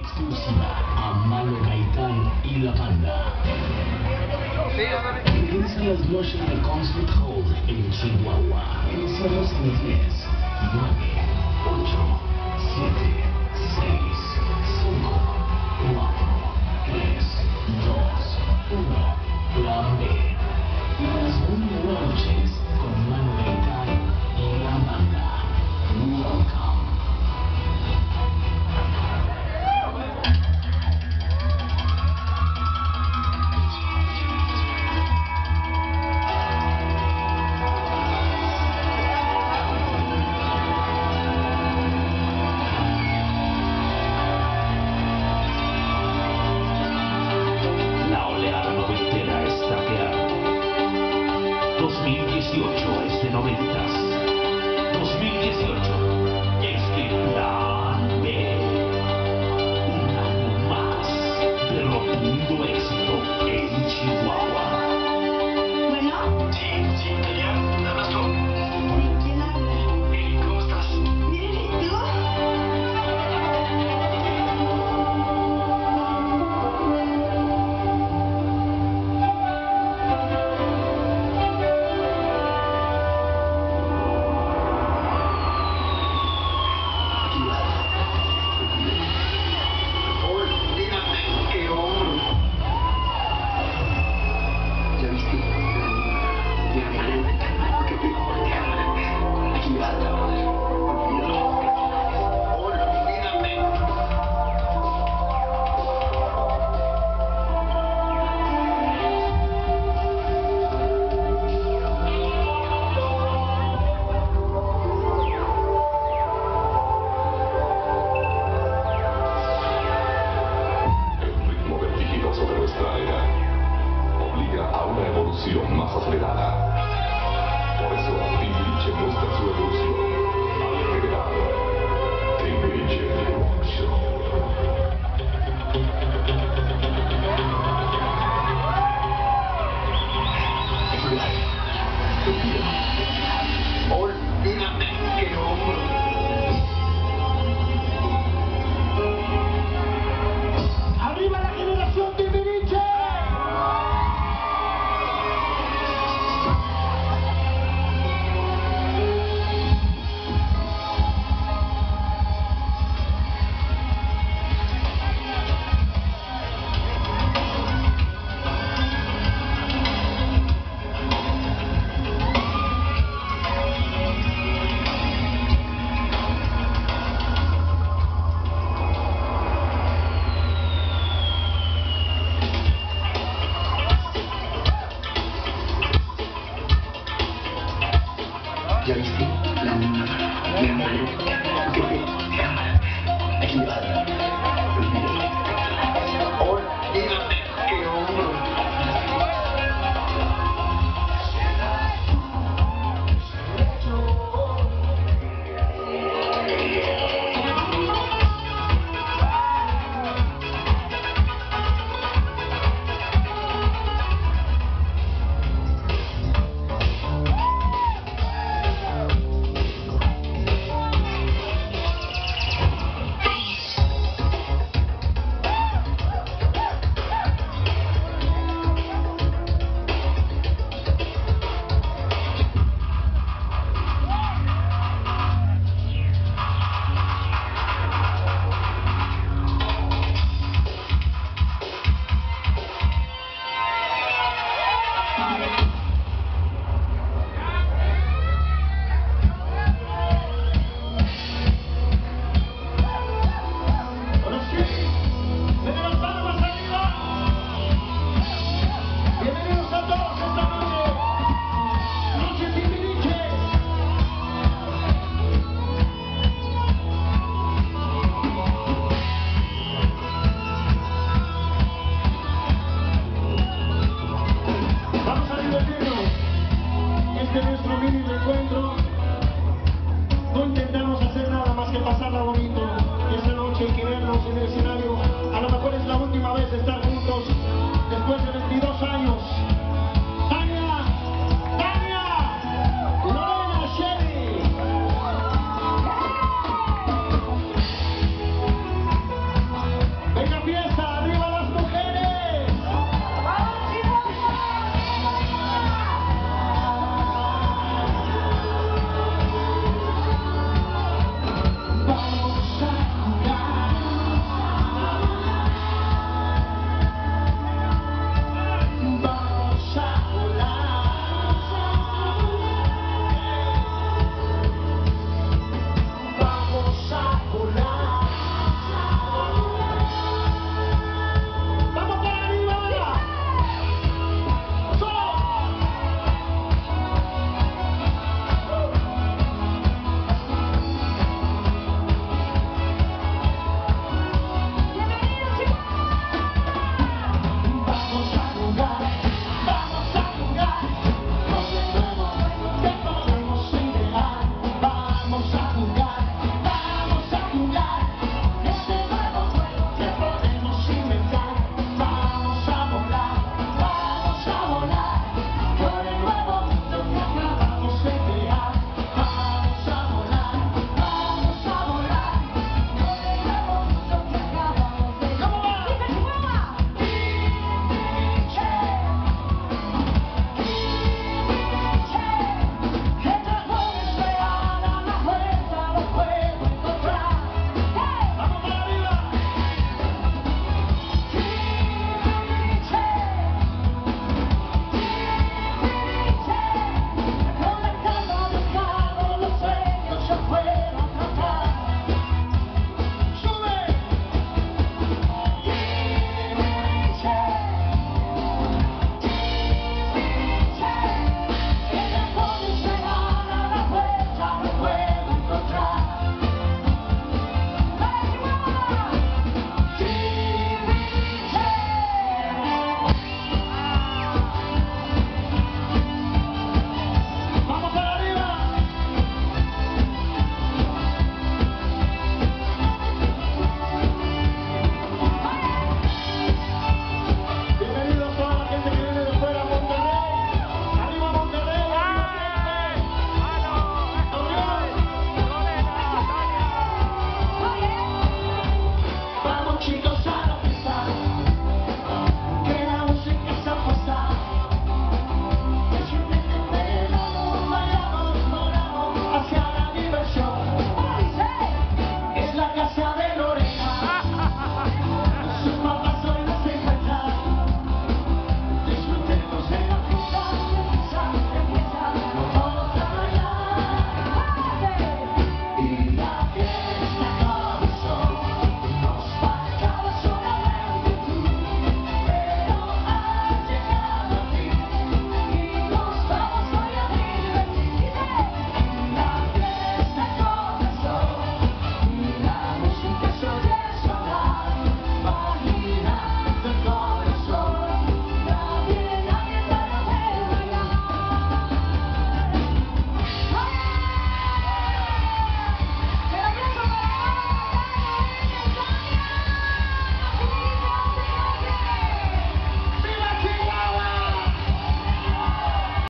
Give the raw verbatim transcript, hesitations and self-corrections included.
exclusiva a Mano Gaitán y la Banda. Regresan las noches de Concert Hall en Chihuahua. Iniciamos en las diez, nueve, ocho, siete, seis, cinco, cuatro, tres, dos, uno. Plan B. Las buenas noches con Mano Gaitán y la Banda. Welcome. dos mil dieciocho es de noventas. dos mil dieciocho es de Plan B. Un año más de rotundo éxito en Chihuahua. Bueno. Sí, sí, Adrián, hablas tú. ¿Quién habla? Eric, ¿cómo estás? Bien, ¿y tú? Más acelerada. Por eso, Timbiriche muestra su evolución. Acelerada. Timbiriche Evolution. Olvídate que hombro. ¡Arriba la generación Timbiriche! ¿Ya viste? La niña me amoró. ¿Qué te llama? Aquí va. Olvídate. Olvídate que hombro. pasarla bonito, y esa noche hay que vernos en el escenario. A lo mejor es la última vez estar juntos después de veintidós años.